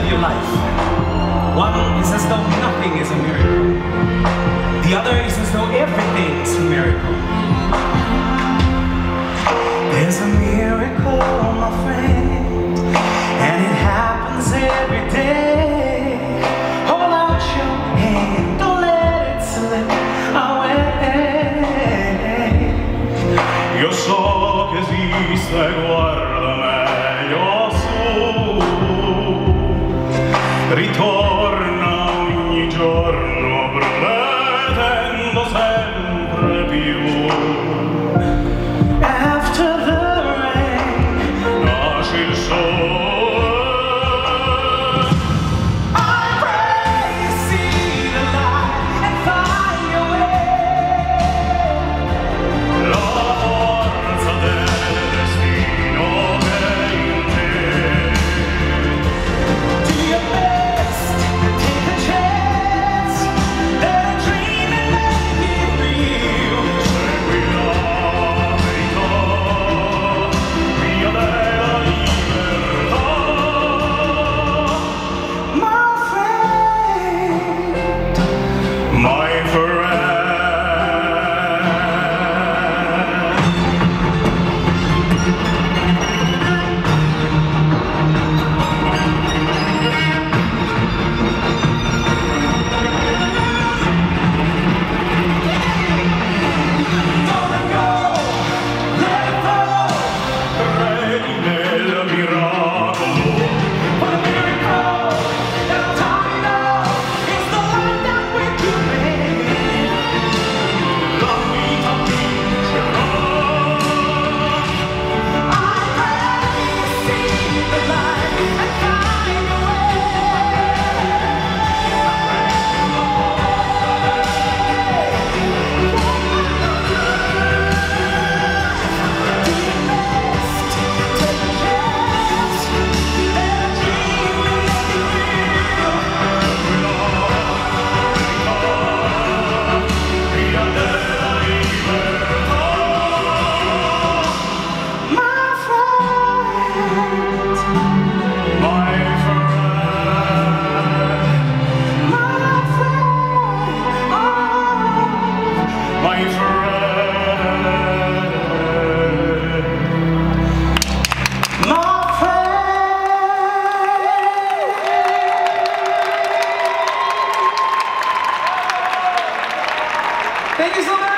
of your life. One is as though nothing is a miracle. The other is as though everything's a miracle. There's a miracle, my friend, and it happens every day. Hold out your hand, don't let it slip away. Io so che esiste, guarda meglio su. Ritorna ogni giorno promettendo sempre più. After the rain, nasce il sole. I pray you see the light and find your way. La forza del destino che in te. Do your best, take a chance, let a dream and make it real. Segui la verità, via della libertà. My friend, My friend. don't let go, let it flow. Credi nel miracolo. What a miracle, that I'm talking of, is the life that we're keeping. La vita vincerà. I pray you see the light and find your Via della libertà. my friend, My friend. my friend, My friend. my friend. Thank you so much.